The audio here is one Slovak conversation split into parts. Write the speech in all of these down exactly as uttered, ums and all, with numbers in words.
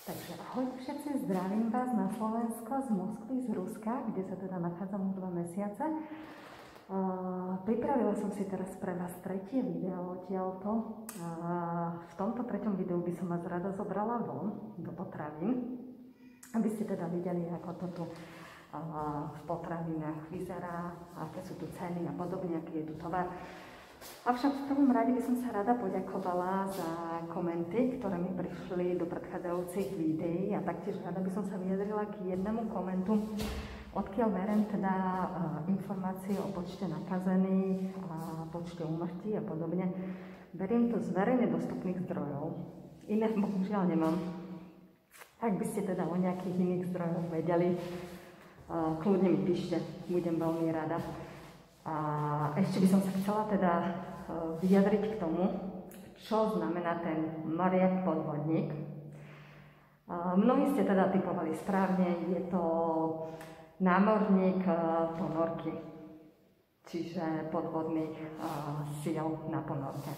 Takže ahoj všetci, zdravím vás na Slovensko z Moskvy, z Ruska, kde sa teda nachádzam už dva mesiace. Uh, pripravila som si teraz pre vás tretie video odtiaľto. Uh, v tomto treťom videu by som vás rada zobrala von do potravín, aby ste teda videli, ako to tu uh, v potravinách vyzerá, aké sú tu ceny a podobne, aký je tu tovar. Avšak v prvom rade by som sa rada poďakovala za komenty, ktoré mi prišli do predchádzajúcich videí, a taktiež rada by som sa vyjadrila k jednému komentu, odkiaľ beriem teda uh, informácie o počte nakazených a počte úmrtí a podobne. Beriem to z verejne dostupných zdrojov. Iné bohužiaľ nemám. Ak by ste teda o nejakých iných zdrojoch vedeli, uh, kľudne mi píšte, budem veľmi rada. A ešte by som sa chcela teda vyjadriť k tomu, čo znamená ten Marian podvodník. Mnohí ste teda typovali správne, je to námorník ponorky, čiže podvodných síl na ponorke.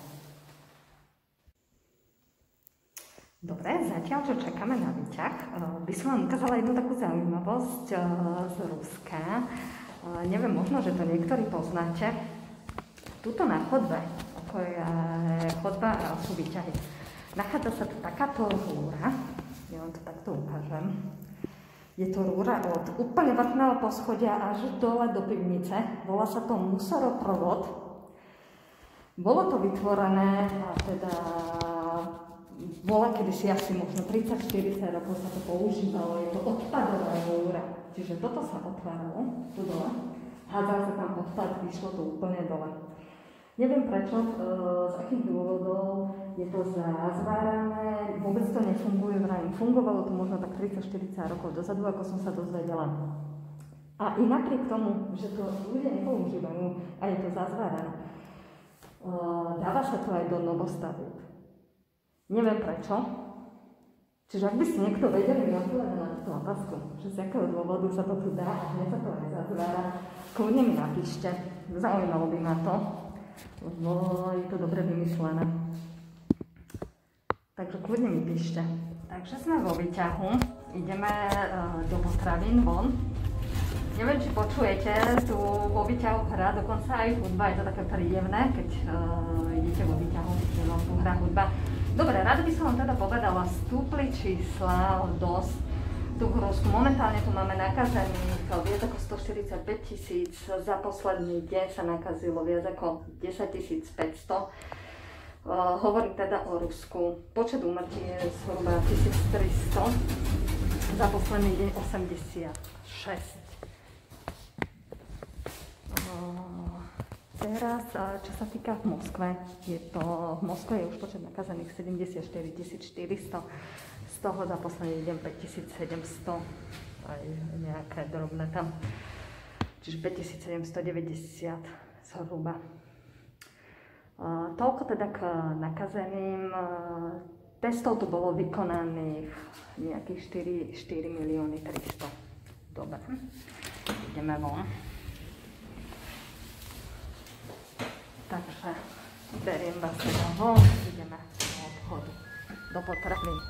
Dobre, zatiaľ, čo čakáme na výťah, by som vám ukázala jednu takú zaujímavosť z Ruska. Uh, neviem, možno, že to niektorí poznáte. Tuto na chodbe, ako je chodba a sú výťahy, nachádza sa tu takáto rúra. Ja vám to takto ukážem. Je to rúra od úplne vrchného poschodia až dole do pivnice. Volá sa to musoroprovod. Bolo to vytvorené a teda bola kedysi asi možno tridsať štyridsať rokov sa to používalo. Je to odpadová rúra. Čiže toto sa otváralo, tu dole, hádzal sa tam odpad, vyšlo to úplne dole. Neviem prečo, e, z akých dôvodov je to zazvárané, vôbec to nefunguje, vrajím. Fungovalo to možno tak tridsať štyridsať rokov dozadu, ako som sa dozvedela. A i napriek tomu, že to ľudia nepoužívajú a je to zazvárané, e, dáva sa to aj do novostavieb. Neviem prečo. Čiže ak by si niekto vedeli odpovedať na túto otázku, že z akého dôvodu sa to tu dá a hneď sa to aj zazvára, kľudne mi napíšte. Zaujímalo by ma to, lebo je to dobre vymyslené. Takže kľudne mi píšte. Takže sme vo výťahu, ideme uh, do potravín von. Neviem, či počujete, tu vo výťahu hra, dokonca aj hudba, je to také príjemné, keď uh, idete vo výťahu, je vám tu hra hudba. Dobre, rada by som vám teda povedala, stúpli čísla dosť tu v Rusku. Momentálne tu máme nakazených viac ako stoštyridsaťpäť tisíc, za posledný deň sa nakazilo viac ako desaťtisícpäťsto. Uh, hovorím teda o Rusku. Počet úmrtí je zhruba tisíctristo, za posledný deň osemdesiatšesť. Uh, Teraz, čo sa týka v Moskve, je to, v Moskve je už počet nakazených sedemdesiatštyri tisíc štyristo, z toho za posledný deň päť tisíc sedemsto, aj nejaké drobné tam, čiže päť tisíc sedemstodeväťdesiat zhruba. Uh, toľko teda k nakazeným. Uh, testov tu bolo vykonaných nejakých štyri milióny tristo. Dobre, ideme von. Takže beriem vás teda von, ideme do obchodu, do potravín.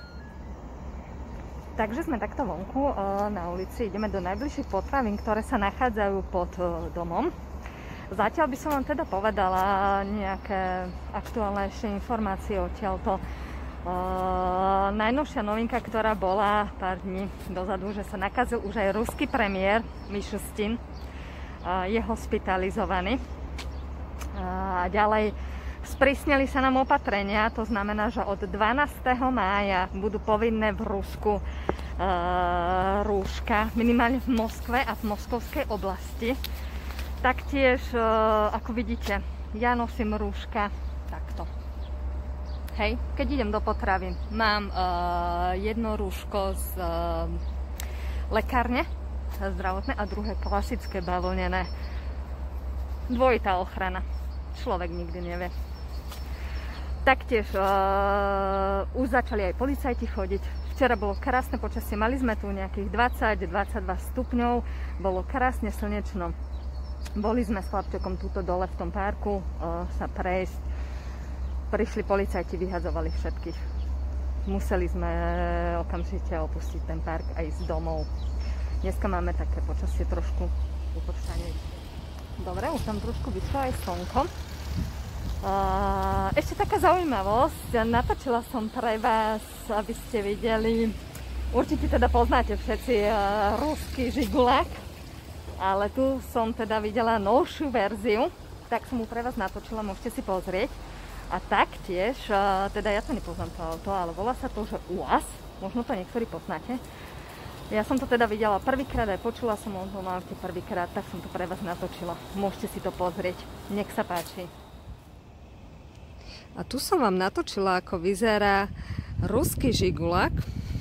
Takže sme takto vonku na ulici, ideme do najbližších potravín, ktoré sa nachádzajú pod domom. Zatiaľ by som vám teda povedala nejaké aktuálnejšie informácie odtiaľto. Najnovšia novinka, ktorá bola pár dní dozadu, že sa nakazil už aj ruský premiér Mišustin, je hospitalizovaný. A ďalej sprísnili sa nám opatrenia, to znamená, že od dvanásteho mája budú povinné v Rusku e, rúška, minimálne v Moskve a v moskovskej oblasti. Taktiež, e, ako vidíte, ja nosím rúška takto. Hej, keď idem do potravín, mám e, jedno rúško z e, lekárne zdravotné a druhé klasické bavlnené. Dvojitá ochrana. Človek nikdy nevie. Taktiež uh, už začali aj policajti chodiť. Včera bolo krásne počasie, mali sme tu nejakých dvadsať dvadsaťdva stupňov, bolo krásne slnečno. Boli sme s chlapčekom túto dole v tom parku uh, sa prejsť. Prišli policajti, vyhadzovali všetkých. museli sme okamžite opustiť ten park a ísť domov. Dneska máme také počasie trošku upočtanie. Dobre, už tam trošku vyšlo aj slnko. Ešte taká zaujímavosť, natočila som pre vás, aby ste videli, určite teda poznáte všetci ruský žigulák, ale tu som teda videla novšiu verziu, tak som mu pre vás natočila, môžete si pozrieť. A taktiež, teda ja to nepoznám to auto, ale volá sa to, že U A Z, možno to niektorí poznáte. Ja som to teda videla prvýkrát, aj počula som o tom aute prvýkrát, tak som to pre vás natočila. Môžete si to pozrieť. Nech sa páči. A tu som vám natočila, ako vyzerá ruský žigulák.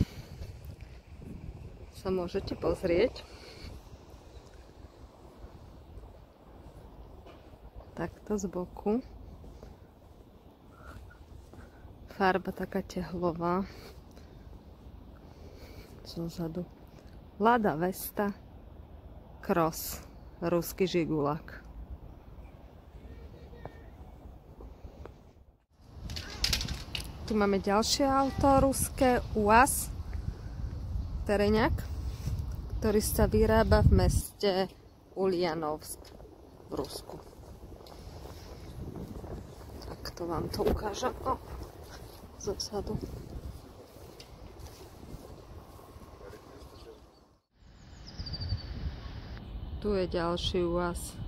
Sa môžete pozrieť. Takto z boku. Farba taká tehlová. Zozadu. Lada Vesta Cross, ruský žigulák. Tu máme ďalšie auto ruské U A Z Tereňák, ktorý sa vyrába v meste Uljanovsk v Rusku. Tak to vám to ukážem. O, zozadu. Tu je ďalší U A Z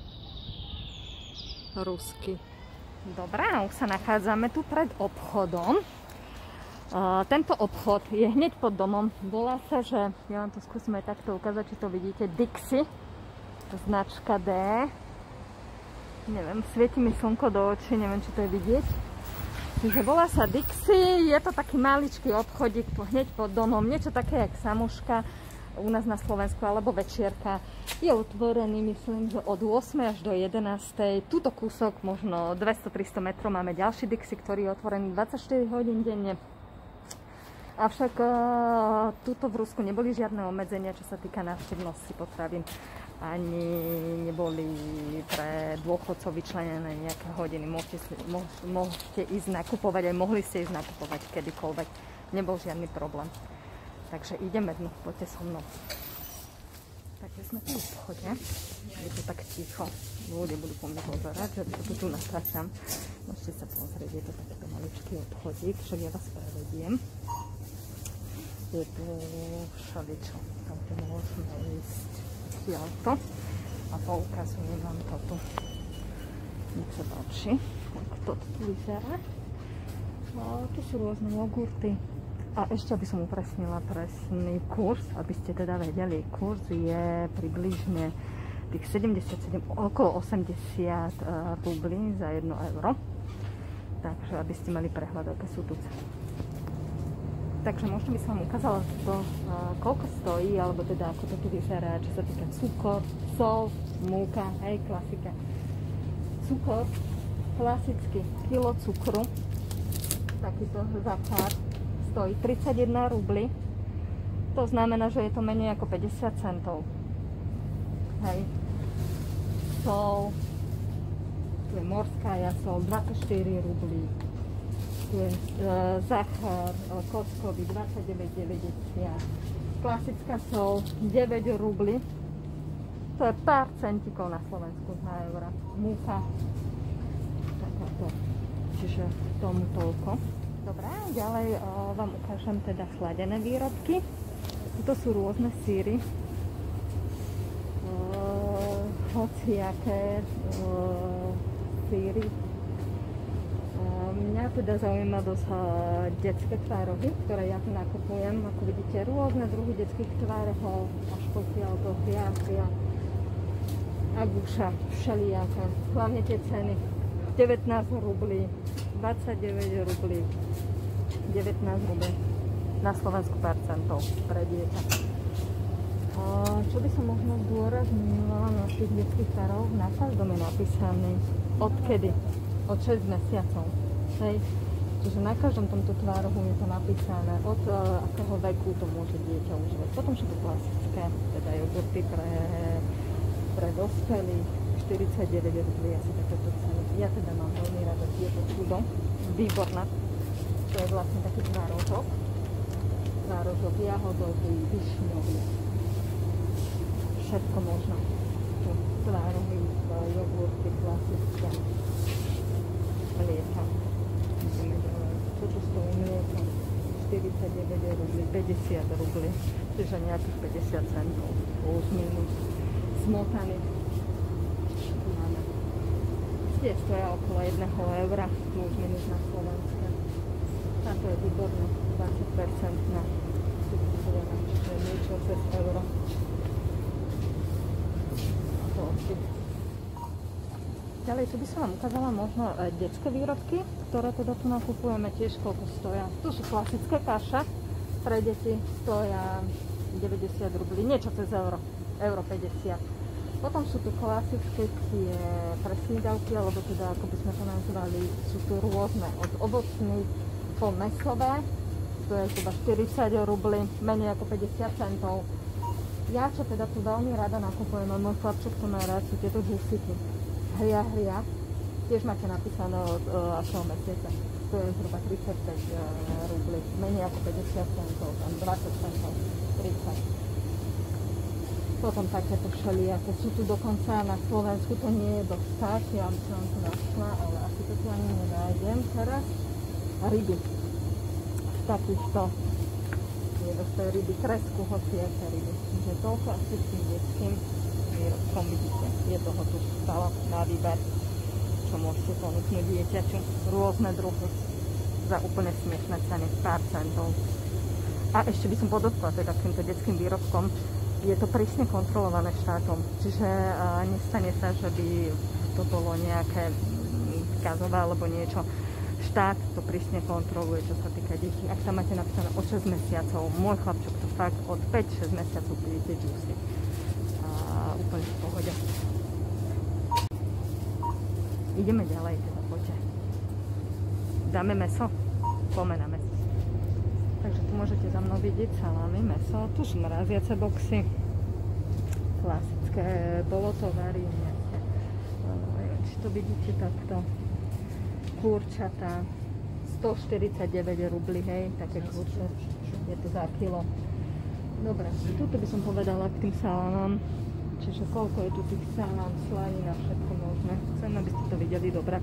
ruský. Dobre, už sa nachádzame tu pred obchodom. Uh, tento obchod je hneď pod domom. Volá sa, že ja vám to skúsim aj takto ukázať, či to vidíte. Dixie, značka D. Neviem, svieti mi slnko do očí, neviem, či to je vidieť. Čiže volá sa Dixie, je to taký maličký obchodík hneď pod domom, niečo také jak Samuška u nás na Slovensku, alebo Večierka. Je otvorený, myslím, že od ôsmej až do jedenástej. Tuto kúsok, možno dvesto tristo metrov, máme ďalší Dixie, ktorý je otvorený dvadsaťštyri hodín denne. Avšak uh, tuto v Rusku neboli žiadne obmedzenia, čo sa týka návštevnosti potravín. Ani neboli pre dôchodcov vyčlenené nejaké hodiny. Môžete, môžete ísť nakupovať, aj mohli ste ísť nakupovať kedykoľvek. Nebol žiadny problém. Takže ideme, no, poďte so mnou. Takže sme tu v obchode. Je to tak ticho. Ľudia budú po mne pozerať, že to tu natáčam. Môžete sa pozrieť, je to takýto maličký obchodík, však ja vás prevediem. Je tu všeličo. Tam tu môžeme ísť to a poukazujem vám to tu. Nech sa páči, ako to tu vyzerá. Tu sú rôzne jogurty. A ešte, aby som upresnila presný kurz, aby ste teda vedeli, kurz je približne tých sedemdesiatsedem, okolo osemdesiat rublí za jedno euro. Takže, aby ste mali prehľad, aké sú tu ceny. Takže možno by som vám ukázala to, koľko stojí, alebo teda ako to tu vyzerá, čo sa týka cukor, sol, múka, hej, klasika. Cukor, klasicky, kilo cukru, takýto zakár, stojí tridsaťjeden rubli. To znamená, že je to menej ako päťdesiat centov. Hej. Sol, tu je morská jasol, dvadsaťštyri rublí. Tu je e, zachár e, kostkový dvadsaťdeväť deväťdesiat. Klasická sol deväť rubli. To je pár centíkov na Slovensku za eura. Múka. Takáto. Čiže tomu toľko. Dobre, ďalej o, vám ukážem teda chladené výrobky. Toto sú rôzne síry. Hociaké síry. Mňa teda zaujíma dosť detské tvárohy, ktoré ja tu nakupujem. Ako vidíte, rôzne druhy detských tvárov, až pokiaľ to hriazia, aguša, všelijaké. Hlavne tie ceny. devätnásť rublí, dvadsaťdeväť rublí, devätnásť rublí. Na Slovensku pár centov pre dieťa. Čo by som možno zdôraznila na tých detských tvároch? Na každom je napísaný odkedy. Od šesť mesiacov. Hej. Čiže na každom tomto tvárohu je to napísané, od uh, akého veku to môže dieťa užívať. Potom sú to klasické, teda jogurty pre, pre dospelých, štyridsaťdeväť rublí, asi takéto ceny. Ja teda mám veľmi rada tieto čudo, výborná. To je vlastne taký tvárožok. Tvárožok jahodový, višňový. Všetko možno. Tu tvárohy, jogurty, klasické. Mlieka. Ideme ďalej. Toto stojí mlieko. štyridsaťdeväť rubli, päťdesiat rubli. Čiže nejakých päťdesiat centov. Plus minus. Smotany. Tu máme. Tie stoja okolo jedného eura. Plus minus na Slovenské. Táto je výborná. dvadsať percent na subsídiovaná. Čiže niečo cez euro. Ďalej tu by som vám ukázala možno detské výrobky, ktoré teda tu nakupujeme tiež koľko stoja. Tu sú klasické kaše pre deti, stoja deväťdesiat rublí, niečo cez euro, euro päťdesiat. Potom sú tu klasické tie pre snídavky, alebo teda ako by sme to nazvali, sú tu rôzne od ovocných po mesové, to je zhruba štyridsať rublí, menej ako päťdesiat centov. Ja, čo teda tu veľmi rada nakupujem, a môj chlapček to má rád, sú tieto džusiky. Hria, hria. Tiež máte napísané od uh, akého mesiaca. To je zhruba tridsaťpäť uh, rublí. Menej ako päťdesiat centov, tam dvadsať centov, tridsať. Potom takéto všelijaké. Sú tu dokonca na Slovensku, to nie je dostať, ja by som to našla, ale asi to tu ani nenájdem teraz. Ryby. Takýchto. Je dostajú ryby, kresku, hociaké ryby. Čiže toľko asi s tým detským výrobkom vidíte. Je toho tu stále na výber, čo môžete ponúknuť dieťaťu. Rôzne druhy za úplne smiešné ceny, pár centov. A ešte by som podotkla teda k týmto detským výrobkom, je to prísne kontrolované štátom, čiže uh, nestane sa, že by to bolo nejaké kazové alebo niečo. Štát to prísne kontroluje, čo sa týka detí. Ak tam máte napísané o šesť mesiacov, môj chlapček to fakt od päť šesť mesiacov pijete džusy. A úplne v pohode. Ideme ďalej, teda poďte. Dáme meso? Poďme na meso. Takže tu môžete za mnou vidieť salámy, meso. Tu sú mraziace boxy. Klasické bolotovary. Či to vidíte takto. Kurčatá, stoštyridsaťdeväť rublí, hej, také kurče, je to za kilo. Dobre, tuto by som povedala k tým salámom, čiže koľko je tu tých salám, slanina, všetko možné. Chcem, aby ste to videli dobre.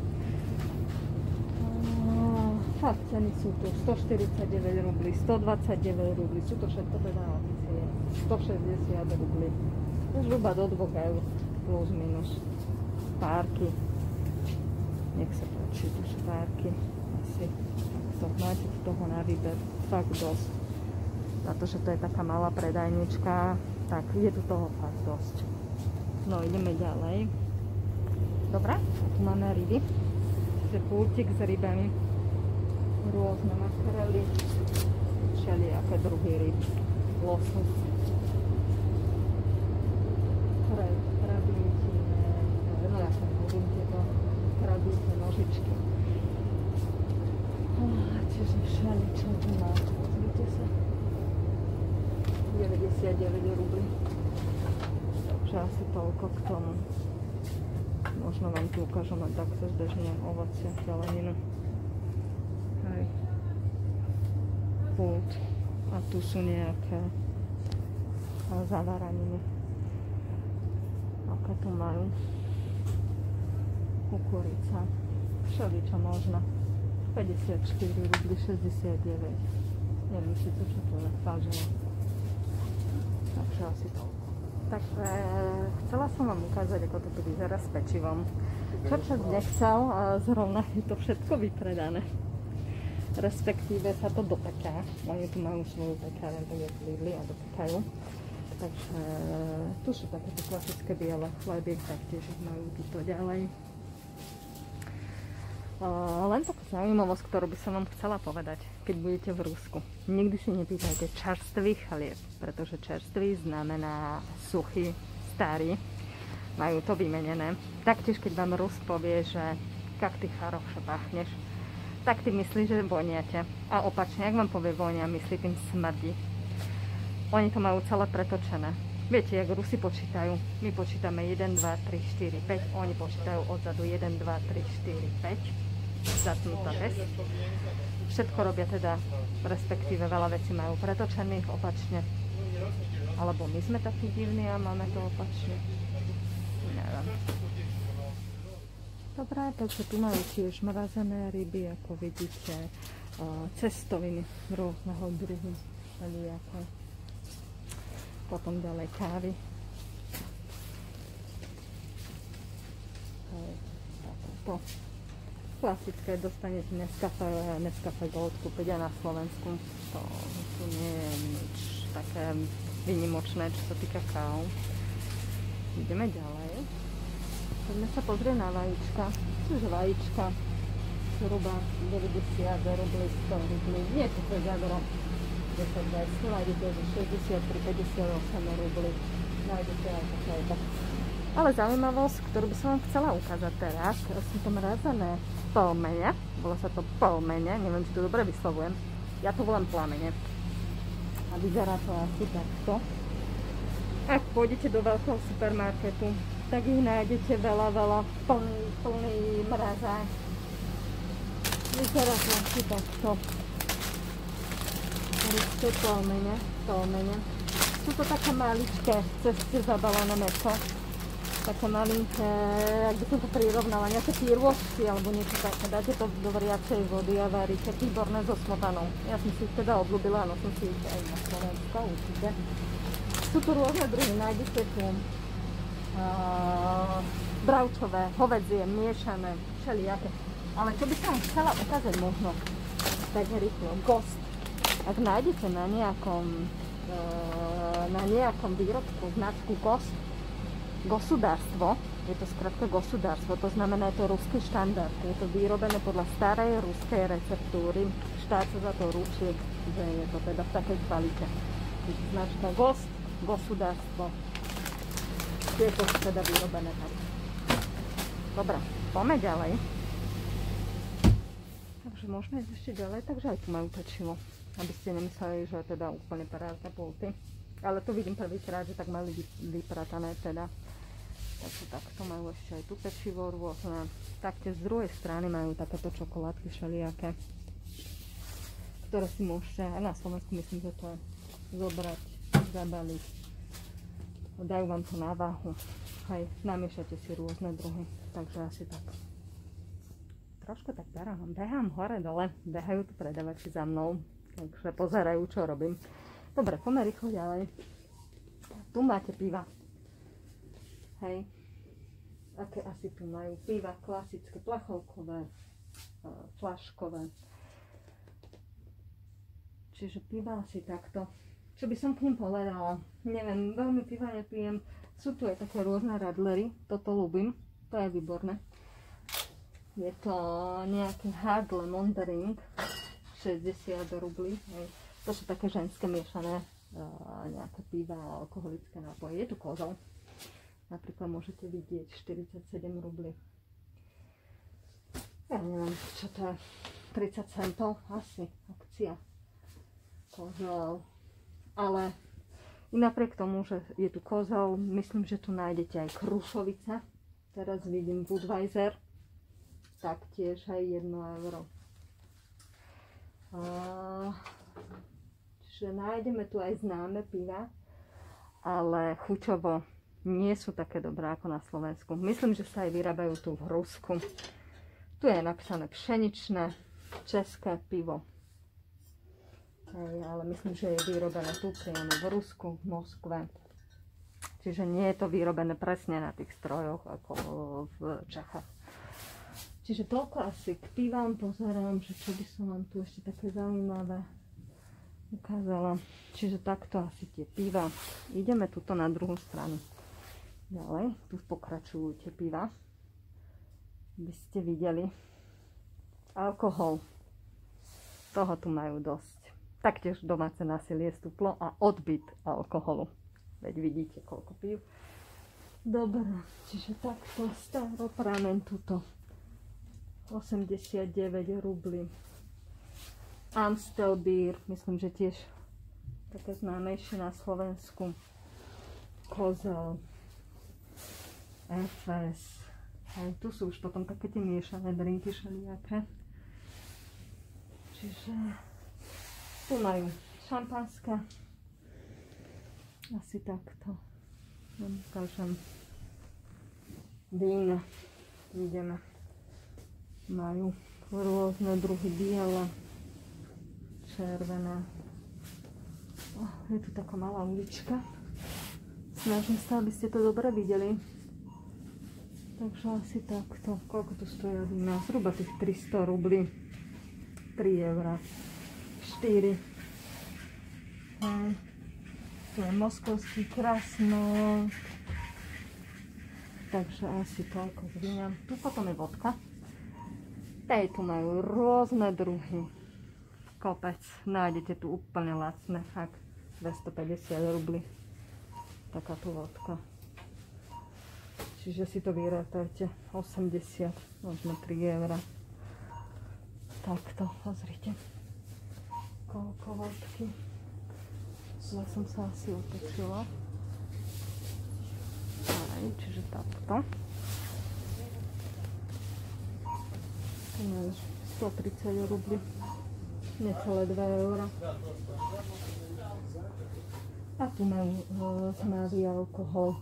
Fakt, ceny sú tu stoštyridsaťdeväť rublí, stodvadsaťdeväť rublí, sú to všetko teda akcie, stošesťdesiat rublí, zhruba do dvoch eur, plus minus, párky. Nech sa páči, tu sú párky, asi takto, máte toho na výber, fakt dosť. Za to, že to je taká malá predajnička, tak je tu toho fakt dosť. No, ideme ďalej. Dobre, tu máme ryby, čiže pultík s rybami, rôzne makrely, všelijaké druhy ryb, losos, krabíky, no ja som hovorím tieto krabíky, nožičky. Čiže všeličo tu má, pozrite sa, deväťdesiatdeväť rublí. Takže asi toľko k tomu. Možno vám tu ukážem len takto zbežne ovocie, zeleninu. Hej. Pult. A tu sú nejaké zavaraniny. Aké tu majú. Kukurica. Všeličo možno. päťdesiatštyri rublí, šesťdesiatdeväť. Neviem si to, čo to je. Vážilo. Takže asi toľko. Takže chcela som vám ukázať, ako to tu vyzerá s pečivom. Čo čas nechcel, zrovna je to všetko vypredané. Respektíve sa to dopeká. Oni tu majú svoju pekáreň, tak jak Lidli a dopekajú. Takže tu sú takéto klasické biele chleby, taktiež majú tuto ďalej. Len takú zaujímavosť, ktorú by som vám chcela povedať, keď budete v Rusku. Nikdy si nepýtajte čerstvý chlieb, pretože čerstvý znamená suchý, starý. Majú to vymenené. Taktiež, keď vám Rus povie, že jak ty хорошо pachneš, tak ty myslíš, že voniate. A opačne, ak vám povie vonia, myslí tým smrdí. Oni to majú celé pretočené. Viete, jak Rusi počítajú? My počítame jeden, dva, tri, štyri, päť. Oni počítajú odzadu jeden, dva, tri, štyri, päť. Zatnutá vec. všetko robia teda, respektíve veľa vecí majú pretočených opačne. Alebo my sme takí divní a máme to opačne. Neviem. Dobre, takže tu majú tiež mrazené ryby, ako vidíte, cestoviny rôzneho druhu, všelijaké. Potom ďalej kávy. To klasické, dostanete Nescafé, Nescafé Gold kúpiť aj na Slovensku. To tu nie je nič také výnimočné, čo sa týka káv. Ideme ďalej. Poďme sa pozrieť na vajíčka. Čiže vajíčka zhruba deväťdesiat rublí, sto rublí. Nie je to to jadro. desať dvadsať, nájdete že šesťdesiattri päťdesiatosem rublí. Nájdete aj také. Ale zaujímavosť, ktorú by som vám chcela ukázať teraz, sú to mrazené pelmene. Volá sa to pelmene, neviem, či to dobre vyslovujem. Ja to volám plamene. A vyzerá to asi takto. Ak pôjdete do veľkého supermarketu, tak ich nájdete veľa, veľa, plný, plný mrazák. Vyzerá to asi takto. Ruské pelmene, pelmene. Sú to také maličké, ceste zabalené mäso. Také malinké, ak by som to prirovnala, nejaké pírôžky alebo niečo také. Dáte to do vriacej vody a varíte. Výborné so smotanou. Ja som si ich teda obľúbila, no som si ich aj na Slovensku určite. Sú tu rôzne druhy, nájdete tu uh, bravčové, hovädzie, miešané, všelijaké. Ale čo by som chcela ukázať možno, tak rýchlo, Ghost. Ak nájdete na nejakom, uh, na nejakom výrobku značku Ghost, Gosudárstvo, je to skrátka gosudárstvo, to znamená, je to ruský štandard. Je to vyrobené podľa starej ruskej receptúry. Štát sa za to ručí, že je to teda v takej kvalite. Značka Gost, gosudárstvo. Je to teda vyrobené tak. Dobre, poďme ďalej. Takže môžeme ísť ešte ďalej, takže aj tu majú pečivo. Aby ste nemysleli, že je teda úplne parádne pulty. Ale tu vidím prvýkrát, že tak mali vypratané teda. Takže takto majú ešte aj tu pečivo rôzne. Taktiež z druhej strany majú takéto čokoládky všelijaké, ktoré si môžete, aj na Slovensku myslím, že to je, zobrať, zabaliť. Dajú vám to na váhu. Hej, namiešate si rôzne druhy. Takže asi tak. Trošku tak behám, behám hore dole, behajú tu predavači za mnou. Takže pozerajú, čo robím. Dobre, poďme rýchlo ďalej. Tu máte piva. Hej. Aké asi tu majú piva? Klasické, plachovkové, flaškové. Čiže piva asi takto. Čo by som k ním povedala? Neviem, veľmi piva nepijem. Sú tu aj také rôzne radlery. Toto ľúbim. To je výborné. Je to nejaký hard lemon drink. šesťdesiat rublí. Hej. To sú také ženské miešané uh, nejaké piva a alkoholické nápoje. Je tu kozol. Napríklad môžete vidieť štyridsaťsedem rublí. Ja neviem, čo to je. tridsať centov asi. Akcia. Kozol. Ale i napriek tomu, že je tu kozol, myslím, že tu nájdete aj krušovice. Teraz vidím Budweiser. Taktiež aj jedno euro. Uh, Čiže nájdeme tu aj známe piva, ale chuťovo nie sú také dobré ako na Slovensku. Myslím, že sa aj vyrábajú tu v Rusku. Tu je napísané pšeničné české pivo. Hej, ale myslím, že je vyrobené tu priamo v Rusku, v Moskve. Čiže nie je to vyrobené presne na tých strojoch ako v Čechách. Čiže toľko asi k pivám. Pozerám, že čo by som vám tu ešte také zaujímavé ukázala. Čiže takto asi tie piva. Ideme tuto na druhú stranu. Ďalej, tu pokračujú tie piva. By ste videli. Alkohol. Toho tu majú dosť. Taktiež domáce násilie stúplo a odbyt alkoholu. Veď vidíte, koľko pív. Dobre, čiže takto staropramen tuto. osemdesiatdeväť rublí. Amstel Beer, myslím, že tiež také známejšie na Slovensku. Kozel. ef es. Aj tu sú už potom také tie miešané drinky všelijaké. Čiže tu majú šampanské. Asi takto. Vám ukážem vína. Ideme. Majú rôzne druhy biele, červené. Oh, je tu taká malá ulička. Snažím sa, aby ste to dobre videli. Takže asi takto. Koľko tu stojí vína? Zhruba tých tristo rublí. tri eurá. štyri. Hej. To je moskovský krásno. Takže asi toľko z vína. Tu potom je vodka. Tej tu majú rôzne druhy. Kopec. Nájdete tu úplne lacné. Fakt. dvestopäťdesiat rublí. Taká tu vodka. Čiže si to vyrátajte. osemdesiat. Možno tri eurá. Takto. Pozrite. Koľko vodky. Ja som sa asi otočila. Aj, čiže takto. Tu majú stotridsať rublí. Necelé dva eurá. A tu majú tmavý alkohol.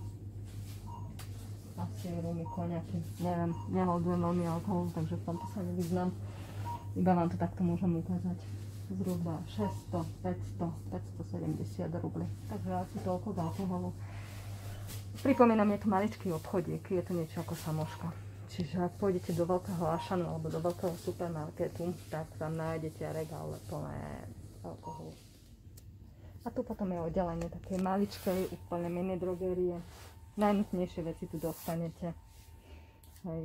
Asi rumy, koniaky. Neviem, nehodujem veľmi alkohol, takže v tomto sa nevyznám. Iba vám to takto môžem ukázať. Zhruba šesťsto, päťsto, päťstosedemdesiat rublí. Takže asi toľko z alkoholu. Pripomína mi to maličký obchodík, je to niečo ako samoška. Čiže ak pôjdete do veľkého Auchanu alebo do veľkého supermarketu, tak tam nájdete regále plné alkoholu. A tu potom je oddelenie také maličkej, úplne mini drogérie. Najnutnejšie veci tu dostanete. Hej.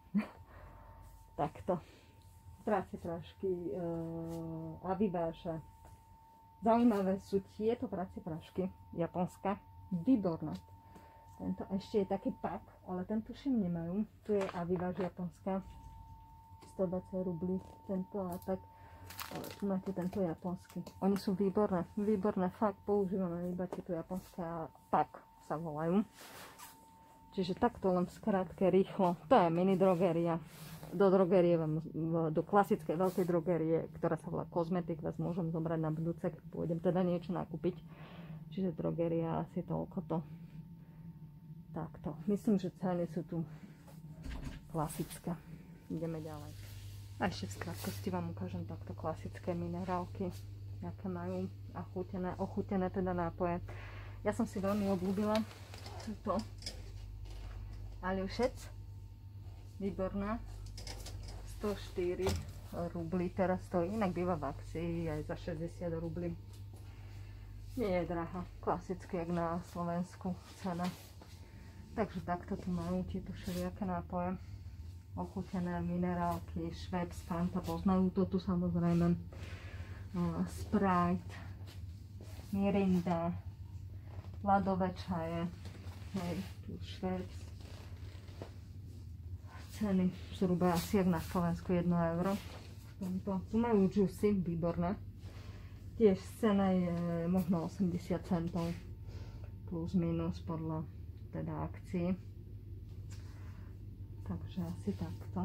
Takto. Práce prášky e, a vyváža. Zaujímavé sú tieto práce prášky japonské. Výborné. Tento ešte je taký pak, ale ten tuším nemajú. Tu je Aviváž japonská. stodvadsať rublí tento a tak. Ale tu máte tento japonský. Oni sú výborné. Výborné. Fakt používame iba tieto japonské a pak sa volajú. Čiže takto len v skrátke rýchlo. To je mini drogeria. Do drogerie, do klasickej veľkej drogerie, ktorá sa volá Kozmetik, vás môžem zobrať na budúce, keď pôjdem teda niečo nakúpiť. Čiže drogeria asi toľko to. Takto. Myslím, že ceny sú tu klasické. Ideme ďalej. A ešte v krátkosti vám ukážem takto klasické minerálky, aké majú ochútené, ochútené teda nápoje. Ja som si veľmi obľúbila túto Aliušec. Výborná. sto štyri rublí teraz stojí, inak býva v akcii aj za šesťdesiat rublí. Nie je drahá, klasicky jak na Slovensku cena. Takže takto tu majú tieto všelijaké nápoje. Ochútené minerálky, Schweppes, Fanta, poznajú to tu samozrejme. Uh, Sprite, Mirinda, ľadové čaje, hej, tu Schweppes. Ceny zhruba asi jak na Slovensku jedno euro. Tu majú juicy, výborné. Tiež cena je možno osemdesiat centov plus minus podľa teda akcií. Takže asi takto.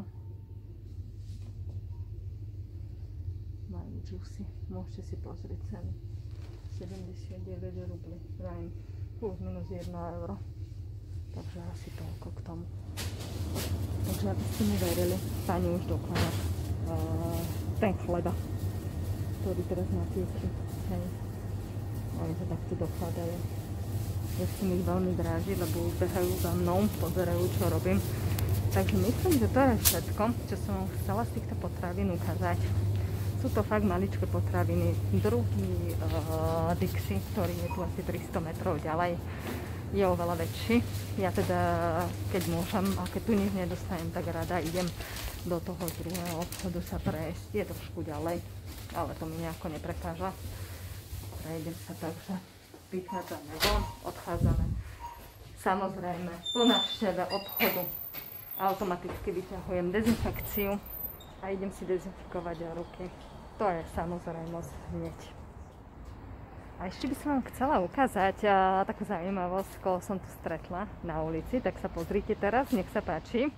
Majú juicy, môžete si pozrieť ceny. sedemdesiatdeväť rublí, vrajím, plus minus jedno euro. Takže asi toľko k tomu. Takže aby ste mi verili, pani už dokladá uh, ten chleba, ktorý teraz napiekli. Hej. Oni to takto dokladajú. Ja som ich veľmi dráži, lebo už behajú za mnou, pozerajú, čo robím. Takže myslím, že to je všetko, čo som vám chcela z týchto potravín ukázať. Sú to fakt maličké potraviny. Druhý uh, Dixie, ktorý je tu asi tristo metrov ďalej, je oveľa väčší. Ja teda, keď môžem a keď tu nič nedostanem, tak rada idem do toho druhého obchodu sa prejsť. Je trošku ďalej, ale to mi nejako neprekáža. Prejdem sa, takže vychádzame von, odchádzame. Samozrejme, po návšteve obchodu automaticky vyťahujem dezinfekciu a idem si dezinfikovať ruky. To je samozrejmosť hneď. A ešte by som vám chcela ukázať a, takú zaujímavosť, koho som tu stretla na ulici, tak sa pozrite teraz, nech sa páči.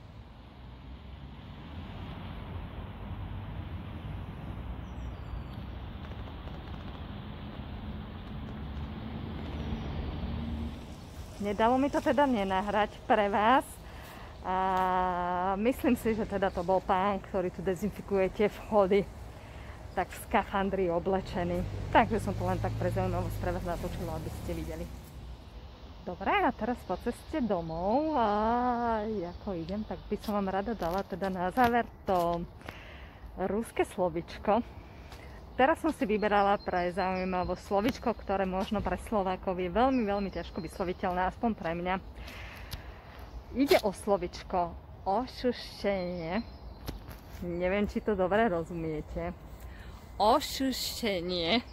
Nedalo mi to teda nenahrať pre vás. A myslím si, že teda to bol pán, ktorý tu dezinfikuje tie vchody, tak v skafandri oblečený. Takže som to len tak pre zaujímavosť pre vás natočila, aby ste videli. Dobre, a teraz po ceste domov, a ako idem, tak by som vám rada dala teda na záver to ruské slovičko. Teraz som si vyberala pre zaujímavosť slovičko, ktoré možno pre Slovákov je veľmi, veľmi ťažko vysloviteľné, aspoň pre mňa. Ide o slovičko ošušenie. Neviem, či to dobre rozumiete. Ošušenie.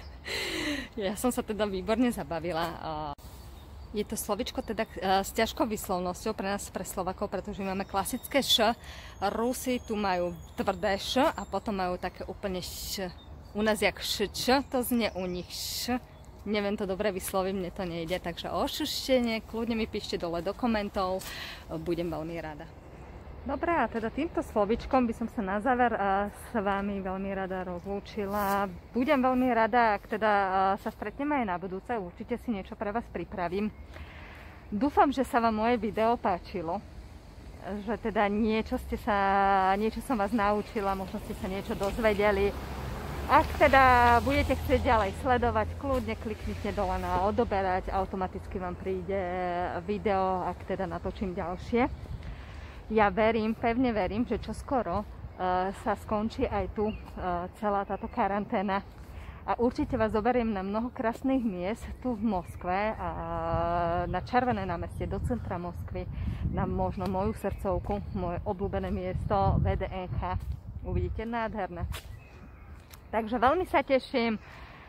Ja som sa teda výborne zabavila. Je to slovičko teda s ťažkou výslovnosťou pre nás, pre Slovakov, pretože máme klasické š. Rusi tu majú tvrdé š a potom majú také úplne š. U nás jak š, č, to znie u nich š. Neviem to dobre vysloviť, mne to nejde, takže ošuštenie, kľudne mi píšte dole do komentov, budem veľmi rada. Dobre, a teda týmto slovičkom by som sa na záver s vami veľmi rada rozlúčila. Budem veľmi rada, ak teda sa stretneme aj na budúce, určite si niečo pre vás pripravím. Dúfam, že sa vám moje video páčilo, že teda niečo, ste sa, niečo som vás naučila, možno ste sa niečo dozvedeli. Ak teda budete chcieť ďalej sledovať, kľudne kliknite dole na odoberať, automaticky vám príde video, ak teda natočím ďalšie. Ja verím, pevne verím, že čoskoro uh, sa skončí aj tu uh, celá táto karanténa a určite vás zoberiem na mnoho krásnych miest tu v Moskve, a na Červené námestie do centra Moskvy, na možno moju srdcovku, moje obľúbené miesto vé dé en ká. Uvidíte, nádherné. Takže veľmi sa teším.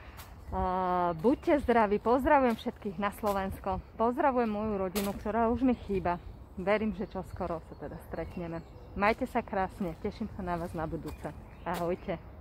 Uh, buďte zdraví, pozdravujem všetkých na Slovensko, pozdravujem moju rodinu, ktorá už mi chýba. Verím, že čoskoro sa teda stretneme. Majte sa krásne, teším sa na vás na budúce. Ahojte.